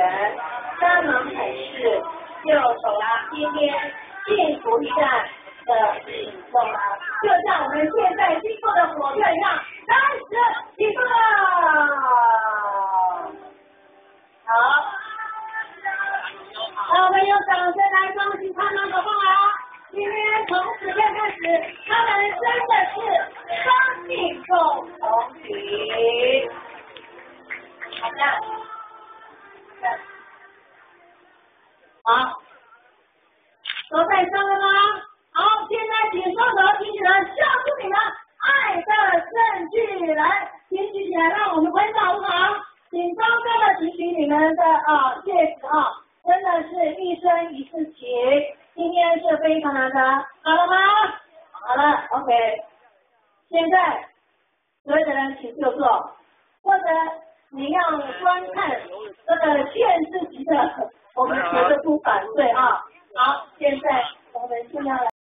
员，三门口是就走了今天幸福一站的行动了，就像我们现在经过的火车一样，开始起步了。好，那我们用掌声来恭喜他们好不好？今天从此天开始，他们真的是生命共同体。好的，好，都在上了吗？好，现在请双手举起来，笑出你们爱的证据来，请举起来，让我们挥手好不好？请高高的举起你们的戒指真的是一生一世情，今天是非常难得，好了吗？好了 ，OK。现在所有的人请就坐，或者你要观看这个限制级的，我们绝对不反对好，现在我们尽量来。